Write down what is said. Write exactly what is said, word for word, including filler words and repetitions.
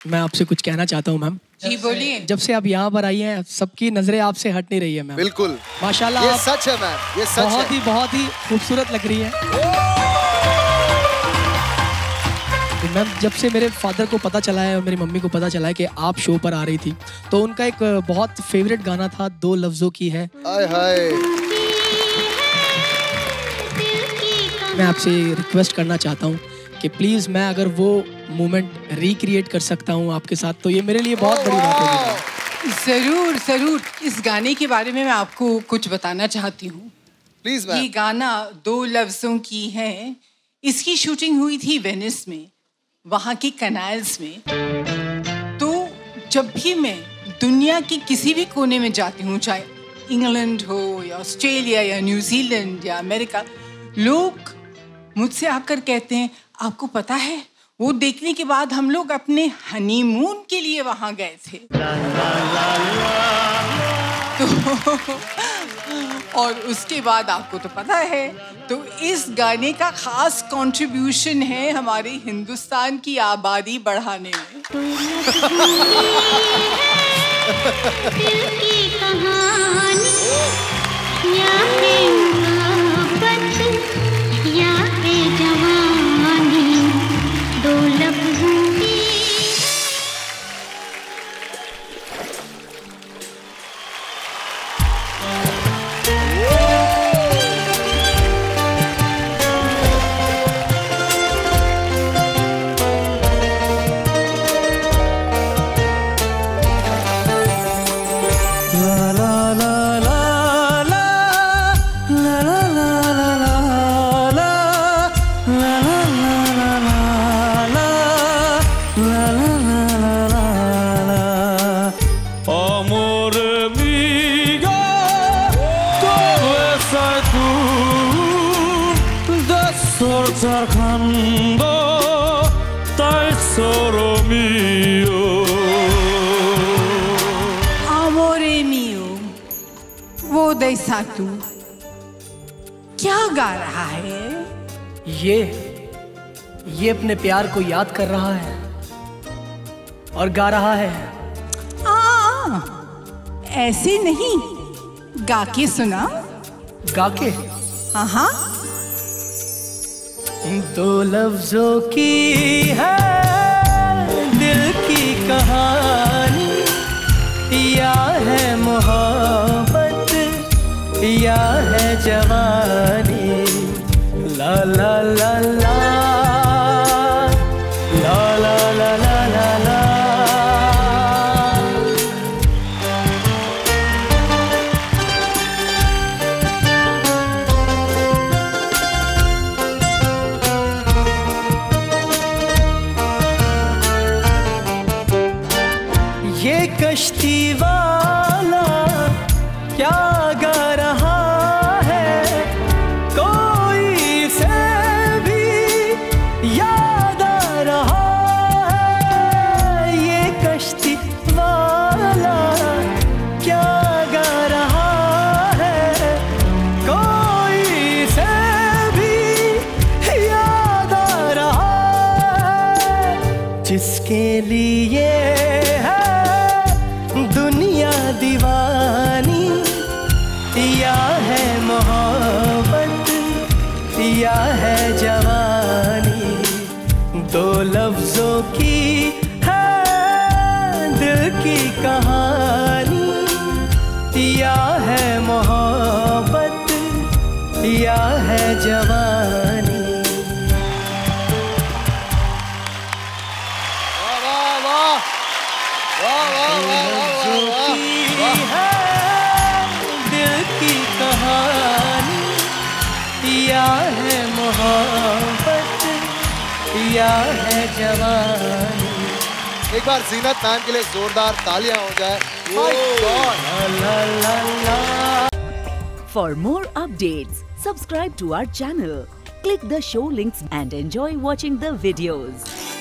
मैं आपसे कुछ कहना चाहता हूँ मैम। जी बोलिए। जब से आप यहाँ पर आई हैं, सबकी नजरें आपसे हट नहीं रही है मैम। बिल्कुल माशाल्लाह, ये आप सच है मैम, ये सच बहुत है। ही बहुत ही खूबसूरत लग रही है। तो मैम, जब से मेरे फादर को पता चला है और मेरी मम्मी को पता चला है कि आप शो पर आ रही थी, तो उनका एक बहुत फेवरेट गाना था, दो लफ्जों की है। आय हाय। मैं आपसे रिक्वेस्ट करना चाहता हूँ कि प्लीज मैं अगर वो मोमेंट रिक्रिएट कर सकता हूँ आपके साथ, तो ये मेरे लिए बहुत बड़ी बात होगी। जरूर जरूर। इस गाने के बारे में मैं आपको कुछ बताना चाहती हूँ। Please ma'am. ये गाना दो लफ्जों की है। इसकी शूटिंग हुई थी वेनिस में, वहाँ के कनाल्स में। तो जब भी मैं दुनिया के किसी भी कोने में जाती हूँ, चाहे इंग्लैंड हो या ऑस्ट्रेलिया या न्यूजीलैंड या अमेरिका, लोग मुझसे आकर कहते हैं, आपको पता है वो देखने के बाद हम लोग अपने हनीमून के लिए वहां गए थे। तो और उसके बाद आपको तो पता है, तो इस गाने का खास कंट्रीब्यूशन है हमारे हिंदुस्तान की आबादी बढ़ाने में। वो दैसा तू क्या गा रहा है? ये ये अपने प्यार को याद कर रहा है और गा रहा है। आ, ऐसे नहीं, गा के सुना। गा के? हाँ हाँ। दो लफ्जों की है दिल की कहानी, या है मोहब्बत या है जवानी। ला ला ला ला ला ला ला ला ला ला। ये कश्ती वाला क्या गा रहा है, कोई से भी याद आ रहा है। ये कश्ती वाला क्या गा रहा है, कोई से भी याद आ रहा है। जिसके लिए दुनिया दीवानी, या है मोहब्बत या है जवानी। दो लफ्जों की है दिल की कहानी, या है मोहब्बत या है जवानी। दिल की कहानी, या है मोहब्बत या है जवानी। एक बार जीनत मैम के लिए जोरदार तालियां हो जाए। My God. La La La. For more updates, subscribe to our channel, click the show links and enjoy watching the videos.